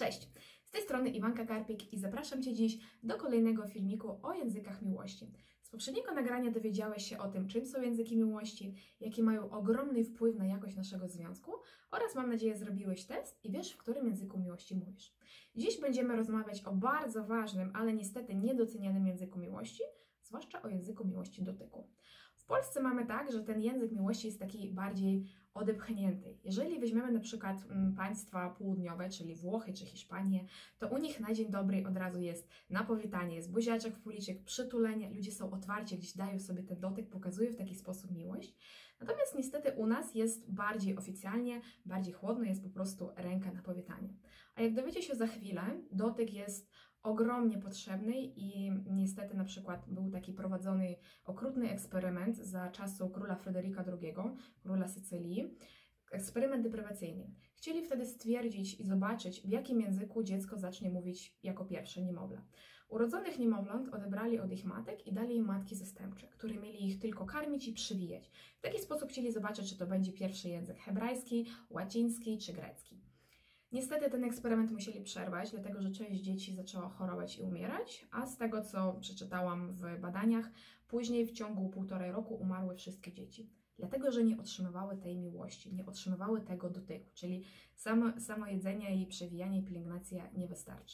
Cześć, z tej strony Iwanka Karpik i zapraszam Cię dziś do kolejnego filmiku o językach miłości. Z poprzedniego nagrania dowiedziałeś się o tym, czym są języki miłości, jaki mają ogromny wpływ na jakość naszego związku oraz mam nadzieję zrobiłeś test i wiesz, w którym języku miłości mówisz. Dziś będziemy rozmawiać o bardzo ważnym, ale niestety niedocenianym języku miłości, zwłaszcza o języku miłości dotyku. W Polsce mamy tak, że ten język miłości jest taki bardziej odepchnięty. Jeżeli weźmiemy na przykład państwa południowe, czyli Włochy czy Hiszpanię, to u nich na dzień dobry od razu jest na powitanie, jest buziaczek w policzek, przytulenie, ludzie są otwarci, gdzieś dają sobie ten dotyk, pokazują w taki sposób miłość. Natomiast niestety u nas jest bardziej oficjalnie, bardziej chłodno, jest po prostu ręka na powitanie. A jak dowiecie się za chwilę, dotyk jest ogromnie potrzebny i niestety na przykład był taki prowadzony okrutny eksperyment za czasu króla Fryderyka II, króla Sycylii, eksperyment deprywacyjny. Chcieli wtedy stwierdzić i zobaczyć, w jakim języku dziecko zacznie mówić jako pierwsze niemowlę. Urodzonych niemowląt odebrali od ich matek i dali im matki zastępcze, które mieli ich tylko karmić i przywijać. W taki sposób chcieli zobaczyć, czy to będzie pierwszy język hebrajski, łaciński czy grecki. Niestety ten eksperyment musieli przerwać, dlatego że część dzieci zaczęła chorować i umierać, a z tego, co przeczytałam w badaniach, później w ciągu 1,5 roku umarły wszystkie dzieci. Dlatego, że nie otrzymywały tej miłości, nie otrzymywały tego dotyku, czyli samo jedzenie i przewijanie i pielęgnacja nie wystarczy.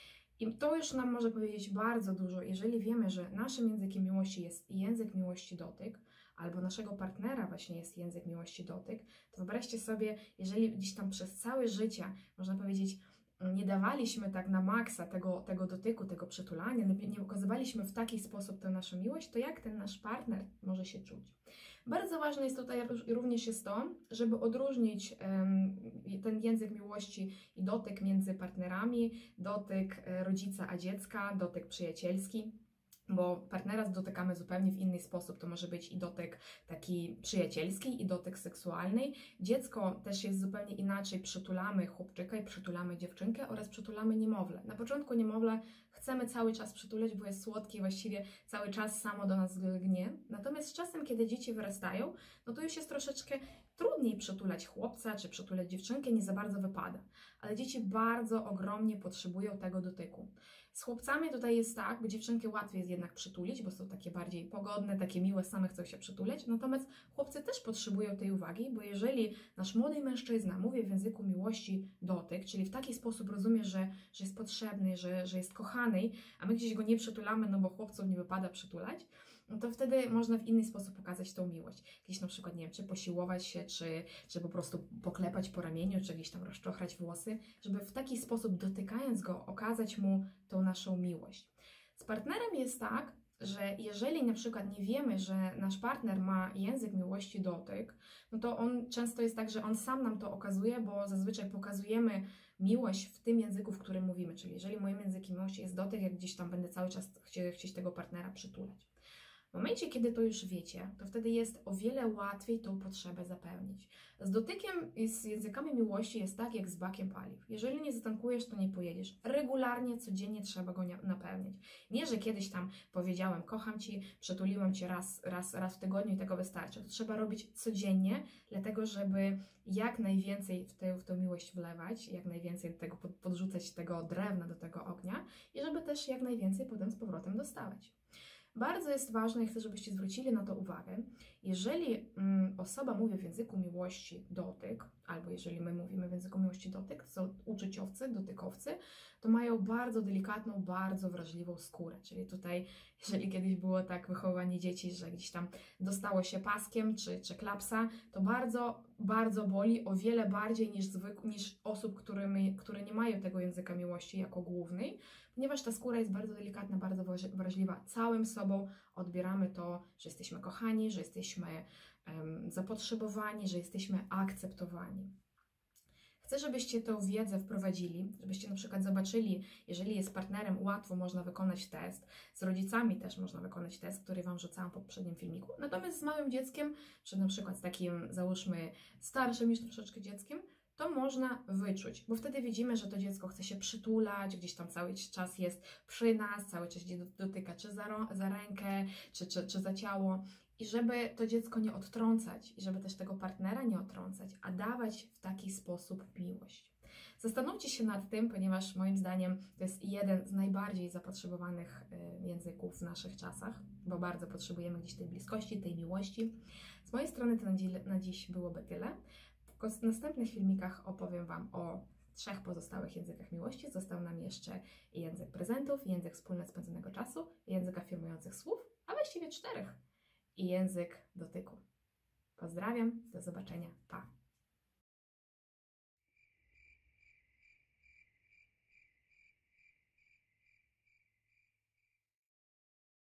I to już nam może powiedzieć bardzo dużo, jeżeli wiemy, że naszym językiem miłości jest język miłości dotyk, albo naszego partnera właśnie jest język miłości dotyk, to wyobraźcie sobie, jeżeli gdzieś tam przez całe życie, można powiedzieć, nie dawaliśmy tak na maksa tego dotyku, tego przytulania, nie okazywaliśmy w taki sposób tę naszą miłość, to jak ten nasz partner może się czuć? Bardzo ważne jest tutaj również jest to, żeby odróżnić ten język miłości i dotyk między partnerami, dotyk rodzica a dziecka, dotyk przyjacielski. Bo partnera dotykamy zupełnie w inny sposób. To może być i dotyk taki przyjacielski, i dotyk seksualny. Dziecko też jest zupełnie inaczej. Przytulamy chłopczyka i przytulamy dziewczynkę oraz przytulamy niemowlę. Na początku niemowlę chcemy cały czas przytulać, bo jest słodkie i właściwie cały czas samo do nas lgnie. Natomiast z czasem, kiedy dzieci wyrastają, no to już jest troszeczkę trudniej przytulać chłopca czy przytulać dziewczynkę, nie za bardzo wypada. Ale dzieci bardzo ogromnie potrzebują tego dotyku. Z chłopcami tutaj jest tak, bo dziewczynki łatwiej jest jednak przytulić, bo są takie bardziej pogodne, takie miłe, same chcą się przytulać. Natomiast chłopcy też potrzebują tej uwagi, bo jeżeli nasz młody mężczyzna mówi w języku miłości dotyk, czyli w taki sposób rozumie, że jest potrzebny, że jest kochany, a my gdzieś go nie przytulamy, no bo chłopców nie wypada przytulać, no to wtedy można w inny sposób pokazać tą miłość. Gdzieś na przykład, nie wiem, czy posiłować się, czy po prostu poklepać po ramieniu, czy gdzieś tam rozczochrać włosy, żeby w taki sposób, dotykając go, okazać mu tą naszą miłość. Z partnerem jest tak, że jeżeli na przykład nie wiemy, że nasz partner ma język miłości dotyk, no to on często jest tak, że on sam nam to okazuje, bo zazwyczaj pokazujemy miłość w tym języku, w którym mówimy. Czyli jeżeli moim językiem miłości jest dotyk, jak gdzieś tam będę cały czas chcieć tego partnera przytulać. W momencie, kiedy to już wiecie, to wtedy jest o wiele łatwiej tą potrzebę zapełnić. Z dotykiem i z językami miłości jest tak, jak z bakiem paliw. Jeżeli nie zatankujesz, to nie pojedziesz. Regularnie, codziennie trzeba go napełniać. Nie, że kiedyś tam powiedziałem, kocham Ci, przytuliłem Cię raz w tygodniu i tego wystarczy. To trzeba robić codziennie, dlatego żeby jak najwięcej w tę miłość wlewać, jak najwięcej tego podrzucać tego drewna do tego ognia i żeby też jak najwięcej potem z powrotem dostawać. Bardzo jest ważne i chcę, żebyście zwrócili na to uwagę, jeżeli osoba mówi w języku miłości dotyk, albo jeżeli my mówimy w języku miłości dotyk, to są uczuciowcy, dotykowcy, to mają bardzo delikatną, bardzo wrażliwą skórę. Czyli tutaj, jeżeli kiedyś było tak wychowywanie dzieci, że gdzieś tam dostało się paskiem czy klapsa, to bardzo boli, o wiele bardziej niż osób, które nie mają tego języka miłości jako głównej, ponieważ ta skóra jest bardzo delikatna, bardzo wrażliwa. Całym sobą odbieramy to, że jesteśmy kochani, że jesteśmy zapotrzebowani, że jesteśmy akceptowani. Chcę, żebyście tę wiedzę wprowadzili, żebyście na przykład zobaczyli, jeżeli jest partnerem, łatwo można wykonać test, z rodzicami też można wykonać test, który Wam rzucałam w poprzednim filmiku, natomiast z małym dzieckiem, czy na przykład z takim, załóżmy, starszym już troszeczkę dzieckiem, to można wyczuć, bo wtedy widzimy, że to dziecko chce się przytulać, gdzieś tam cały czas jest przy nas, cały czas dotyka czy za rękę, czy za ciało. I żeby to dziecko nie odtrącać, i żeby też tego partnera nie odtrącać, a dawać w taki sposób miłość. Zastanówcie się nad tym, ponieważ moim zdaniem to jest jeden z najbardziej zapotrzebowanych języków w naszych czasach, bo bardzo potrzebujemy gdzieś tej bliskości, tej miłości. Z mojej strony to na dziś byłoby tyle. W następnych filmikach opowiem Wam o 3 pozostałych językach miłości. Został nam jeszcze język prezentów, język wspólnie spędzonego czasu, język afirmujących słów, a właściwie 4 i język dotyku. Pozdrawiam, do zobaczenia, pa!